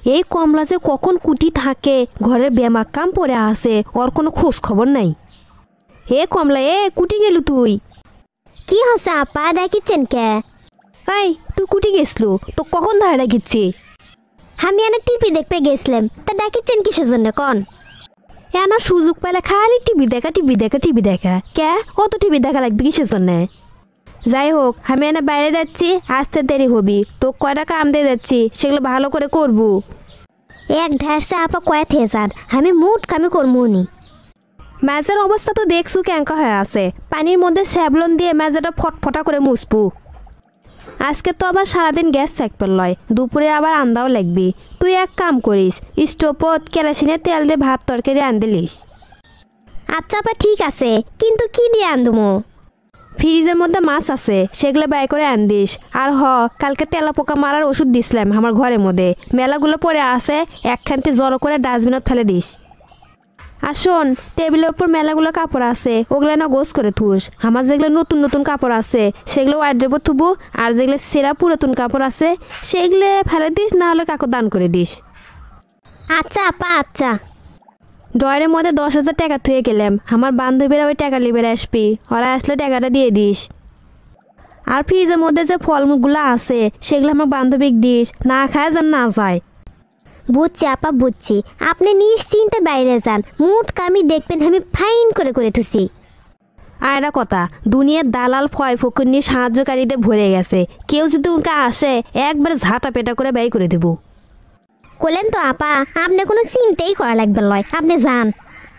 এই কমলা যে কখন কুটি থাকে, ঘরের বেমাক কাম পড়ে আসে, ওর কোনো খোঁজ খবর নাই। হে কমলা, কুটি গেলু তুই? কি হচ্ছে আপা, ডাকিচ্ছেন কে? এই তুই কুটি গেছলু? তো কখন ধরে ডাকিচ্ছি? আমি এনে টিভি দেখতে গেছিলাম, তা ডাকিচ্ছেন কিসের জন্য কন? এনা সুযোগ পেলে খালি টিভি দেখা টিভি দেখা টিভি দেখা। কে অত টিভি দেখা লাগবে কিসের জন্যে? যাই হোক, আমি এনে বাইরে যাচ্ছি, আসতে দেরি হবি। তো কয়টা কাম দিয়ে যাচ্ছি, সেগুলো ভালো করে করবো। এক ঢাসে আপা কয়ে থেকে যান, আমি মুট কামি করবো নি। মেজের অবস্থা তো দেখছু ক্যাঙ্কা হয়ে আছে। পানির মধ্যে স্যাবলন দিয়ে মেজাটা ফটফটা করে মুছবো। আজকে তো আবার সারাদিন গ্যাস থাকবে লয়, দুপুরে আবার আন্দাও লাগবি। তুই এক কাম করিস, স্টোভত কেরোসিনের তেল দিয়ে ভাত তরকারি আনদিলিস। আচ্ছা আপা ঠিক আছে, কিন্তু কি দিয়ে আনদুমো? ফ্রিজের মধ্যে মাছ আছে, সেগুলো বাই করে আনদিস। আর কালকে তেলা পোকা মারার ওষুধ দিছিলাম আমার ঘরের মধ্যে, মেলাগুলো পরে আছে, একখানতে জড়ো করে ডাস্টবিনত ফেলে দিস। আর শোন, টেবিলের ওপর মেলাগুলো কাপড় আছে, ওগুলো না গোছ করে থুস। আমার যেগুলো নতুন নতুন কাপড় আছে সেগুলো ওয়ার্ড্রোবে থুবো, আর যেগুলো সেরা পুরাতন কাপড় আছে সেগুলো ফেলে দিস, না হলে কাকু দান করে দিস। আচ্ছা আপা আচ্ছা। ডয়ের মধ্যে 10,000 টাকা থুয়ে গেলাম, আমার বান্ধবীরা ওই টাকা লিবের আসবি, ওরা আসলে টাকাটা দিয়ে দিস। আর ফ্রিজের মধ্যে যে ফলমূলগুলো আছে সেগুলো আমার বান্ধবীক দিস, না খায় যেন না যায়। বুঝছি আপা বুঝছি, আপনি নিশ্চিন্তে বাইরে যান, মুট কামি দেখবেন আমি ফাইন করে করে থুসি। আর একটা কথা, দুনিয়ার দালাল ফয় ফকুর নিয়ে সাহায্যকারীদের ভরে গেছে, কেউ যদি ওকে আসে একবারে ঝাঁটা পেটা করে ব্যয় করে দেবো। বলেন তো আপা, আপনি কোনো চিন্তাই করা লাগবে লয়, আপনি যান।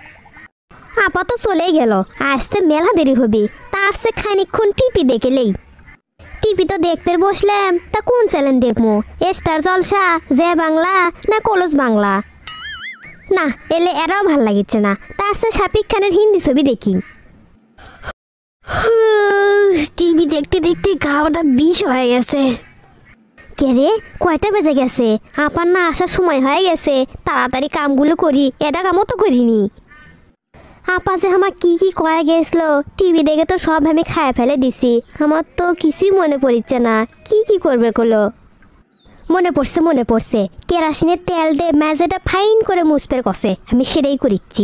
আপা তো চলেই গেল, আসতে মেলা দেরি হবে, তার সে খানিকক্ষণ টিপি দেখেলেই। টিপি তো দেখতে বসলাম, তা কোন চ্যানেল দেখবো? স্টার জলসা, জে বাংলা না কলস বাংলা? না এলে এরাও ভাল লাগিচ্ছে না, তার সে শাকিব খানের হিন্দি ছবি দেখি। টিভি দেখতে দেখতে গাওয়াটা বিষ হয়ে গেছে। কে রে, কয়টা বেজে গেছে? আপার না আসার সময় হয়ে গেছে, তাড়াতাড়ি কামগুলো করি, এটা কামও তো করিনি। আপা যে আমার কি কি কয়ে গেছিল, টিভি দেখে তো সব আমি খায় ফেলে দিছি, আমার তো কিছুই মনে পড়ছে না কি কি করবে কলো। মনে পড়ছে, কেরাসিনের তেল দিয়ে মেজেটা ফাইন করে মুছপের কষে, আমি সেটাই করিচ্ছি।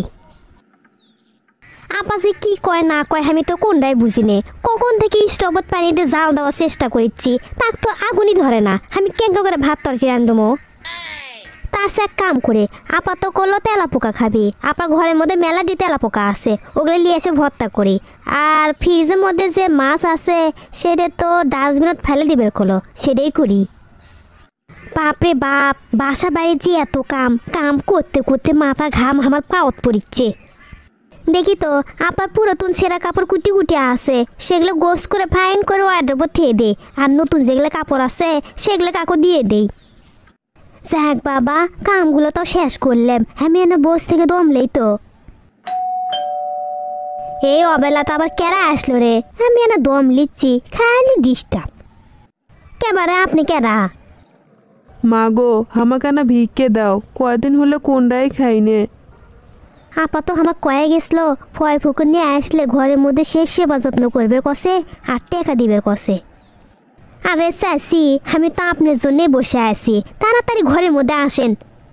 আপা যে কি কয় না কয় আমি তো কোনটাই বুঝি নে, কখন থেকে স্টোভত পানিতে জাল দেওয়ার চেষ্টা করিচ্ছি, তাক তো আগুনই ধরে না, আমি কেঙ্কা করে ভাত তরকারি আনদমো? তার সে এক কাম করে, আপা তো করলো তেলা পোকা খাবি, আপার ঘরের মধ্যে মেলাটি তেলা পোকা আছে, ওগুলো নিয়ে এসে ভর্তা করি। আর ফ্রিজের মধ্যে যে মাছ আছে সেটা তো ডাস্টবিনত ফেলে দিবে কলো, সেটাই করি। বাপরে বাপ, বাসা বাড়ির যে এত কাম করতে করতে মাথা ঘাম আমার পাওত পড়িচ্ছে। দেখি তো আপার পুরাতন ছেঁড়া কাপড় কুটি কুটি আছে, সেগুলো গোস করে ফাইন করে ওয়ার্ড্রোবে থিয়ে দে, আর নতুন যেগুলো কাপড় আছে সেগুলো কাকু দিয়ে দেই। যাক বাবা, কামগুলো তো শেষ করলাম, আমি এনে বস থেকে দমলেই তো। এই অবেলা তো আবার কেরা আসলো রে, আমি এনে দম লিচ্ছি, খালি ডিস্টার্ব। কেবারে আপনি কেরা? মা গো, আমাকে না ভিক্ষে দাও, কয়দিন হলে কোনটাই খাইনে। আপা তো আমার কয়ে গেছিল, ফয় ফুকুর নিয়ে আসলে ঘরের মধ্যে শেষ সেবা যত্ন করবে কষে, আর টাকা দিবে কষে। আরে চাচি, আমি তো আপনার জন্যই বসে আছি, তাড়াতাড়ি ঘরের মধ্যে আসেন।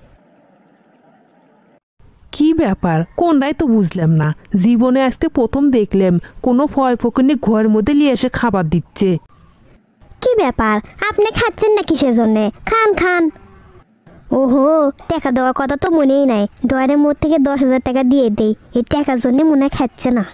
কি ব্যাপার, কোনটাই তো বুঝলাম না, জীবনে আজকে প্রথম দেখলাম কোনো ফয় ফকুনি ঘরের মধ্যে নিয়ে এসে খাবার দিচ্ছে। কি ব্যাপার, আপনি খাচ্ছেন না কিসের জন্যে? খান খান। ওহো, টাকা দেওয়ার কথা তো মনেই নাই, ডয়ারের মধ্যে থেকে 10,000 টাকা দিয়ে দেই, এই টাকার জন্য মনে খাচ্ছে না।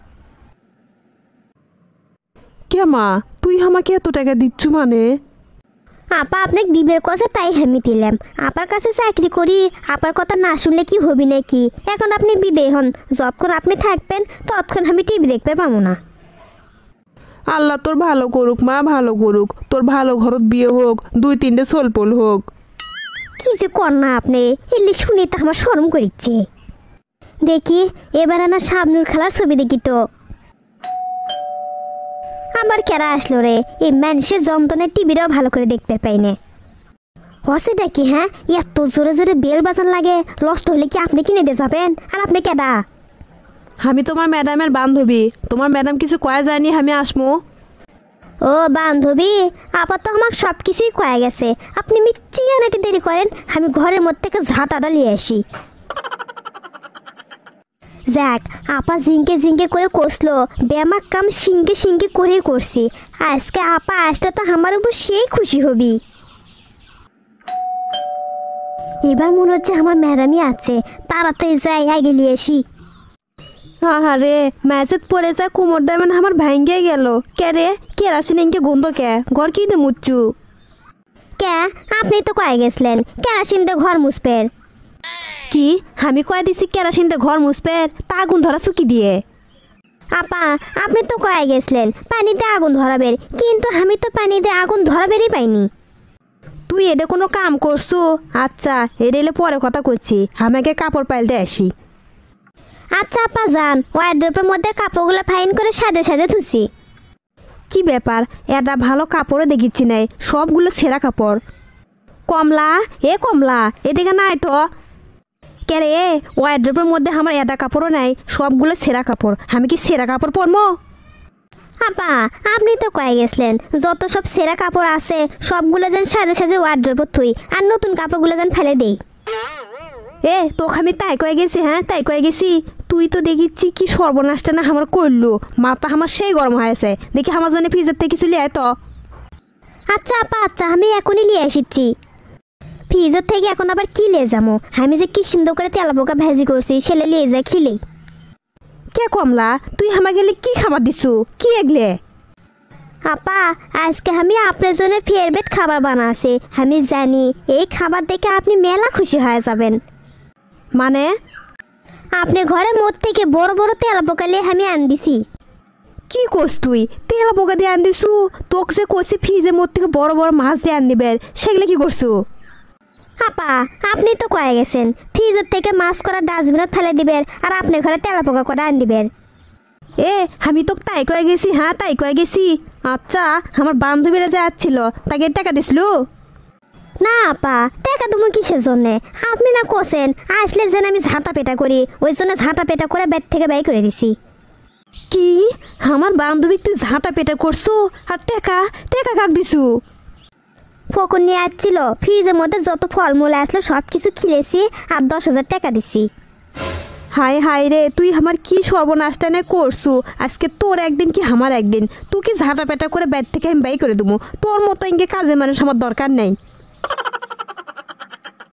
কে মা, তুই আমাকে এত টাকা দিচ্ছ মানে? আপা আপনাকে দিবের কথা তাই আমি দিলাম, আপার কাছে চাকরি করি, আপার কথা না শুনলে কি হবি নাকি? এখন আপনি বিদেয় হন, যতক্ষণ আপনি থাকবেন ততক্ষণ আমি টিভি দেখতে পাবো না। আল্লাহ তোর ভালো করুক মা, ভালো করুক, তোর ভালো ঘরত বিয়ে হোক, 2-3টে সোলপোল হোক। কি যে কর না আপনি, এলি শুনে তো আমার শরম করিচ্ছে। দেখি এবার না শাবনুর খেলার ছবি দেখি তো। আবার কেরা আসলো রে, এই মানুষের যন্ত্রণায় টিভিটাও ভালো করে দেখতে পাই না। হসে দেখি, হ্যাঁ এত জোরে জোরে বেল বাজান লাগে, লস্ট হলে কি আপনি কিনে দিয়ে যাবেন? আর আপনি কেডা? আমি তোমার ম্যাডামের বান্ধবী, তোমার ম্যাডাম কিছু কয়া যায়নি আমি আসমো? ও বান্ধবী, আপা তো আমাকে সব কিছুই কয়ে গেছে। আপনি মিচ্ছি একটু দেরি করেন, আমি ঘরের মধ্যে থেকে ঝাঁটাটা নিয়ে আসি। যাক, আপা জিঙ্কে জিঙ্কে করে কষলো, ব্যামাক কাম সিঙ্কে সিঙ্কে করেই করছি। আজকে আপা আসলে তো আমার উপর সেই খুশি হবি। এবার মনে হচ্ছে আমার ম্যাডামই আছে, তাড়াতাড়ি যাই আগে নিয়ে আসি। আহারে ম্যাচেত পড়ে যায় কোমরটা মানে আমার ভাঙ্গে গেল। কে রে কেরাসিন ইনকে গন্ধ কে ঘর কি দে মুচ্ছু? কে আপনি তো কয়ে গেছিলেন কেরাসিন দিয়ে ঘর মুছবেন। কি আমি কয়ে দিছি কেরাসিন দিয়ে ঘর মুছবে? তা আগুন ধরা চুকি দিয়ে? আপা আপনি তো কয়ে গেছিলেন পানিতে আগুন ধরাবেন, কিন্তু আমি তো পানিতে আগুন ধরাবেরই পাইনি। তুই এটা কোনো কাম করছু? আচ্ছা এটা এলে পরে কথা করছি, আমাকে কাপড় পাল্টে আসি। আচ্ছা আপা যান, ওয়ার্ড্রোপের মধ্যে কাপড়গুলো ফাইন করে সাজে সাজে ধুছি। কি ব্যাপার, এটা ভালো কাপড়ও দেখিচ্ছি নাই, সবগুলো ছেঁড়া কাপড়। কমলা এ কমলা এদিকে নাই তো। কে রে ওয়ার্ড্রোপের মধ্যে আমার এটা কাপড়ও নাই, সবগুলো ছেঁড়া কাপড়। আমি কি ছেঁড়া কাপড় পরবো? আপা আপনি তো কয়ে গেছিলেন যত সব সেরা কাপড় আছে সবগুলো যেন সাজে সাজে ওয়ার্ড্রোপে থুই, আর নতুন কাপড়গুলো যেন ফেলে দেই। এ তোকে আমি তাই কয়ে গেছি, হ্যাঁ তাই কয়ে গেছি। তুই তো দেখিচ্ছি কি সর্বনাশটা না আমার করলো, মাথা আমার সেই গরম হয়েছে। দেখি আমার জন্য ফ্রিজের থেকে কিছু লিয়ে তো। আচ্ছা আপা আচ্ছা, আমি এখনই নিয়ে আসিচ্ছি। ফ্রিজের থেকে এখন আবার কি নিয়ে যাবো? আমি যে কি সুন্দর করে তেলা পোকা ভাজি করছি সেলে নিয়ে যায় খিলেই। কে কমলা তুই আমার গেলে কি খাবার দিছু? কি এগলে? আপা আজকে আমি আপনার জন্য ফেভারিট খাবার বানাছি। আমি জানি এই খাবার দেখে আপনি মেলা খুশি হয়ে যাবেন। মানে? আপনি ঘরে মোট থেকে বড় বড় তেলা পোকা নিয়ে আমি আন দিছি। কি করছ তুই? তেলা পোকা দিয়ে আন দিছু? তোকে যে কষি ফ্রিজের মধ্যে থেকে বড় বড় মাছ দিয়ে আন দিবে, সেগুলো কি করছু? আপা আপনি তো কয়ে গেছেন ফ্রিজের থেকে মাছ করা ডাস্টবিনত ফেলে দিবেন, আর আপনি ঘরে তেলা পোকা করে আন দিবেন। এ আমি তো তাই কয়ে গেছি, হ্যাঁ তাই কয়ে গেছি। আচ্ছা আমার বান্ধবীরা যে আসছিল তাকে টাকা দিছলু? না আপা, টাকা তুমি কিসের জন্যে? আপনি না কোসেন আসলে যেন আমি ঝাঁটা পেটা করি, ওই জন্য ঝাঁটা পেটা করে বেড থেকে ব্যয় করে দিছি। কি আমার বান্ধবী তুই ঝাঁটা পেটা করছু? আর টাকা টাকা কাক দিছু? ফকুন নিয়ে আসছিল, ফ্রিজের মধ্যে যত ফলমূল আসলো সব কিছু খিলেছি আর 10,000 টাকা দিছি। হাই হাই রে, তুই আমার কি সর্বনাশটা নে করছু? আজকে তোর একদিন কি আমার একদিন। তুই কি ঝাঁটা পেটা করে ব্যাট থেকে আমি বাই করে দেবো? তোর মতো ইনকে কাজে মানুষ আমার দরকার নেই।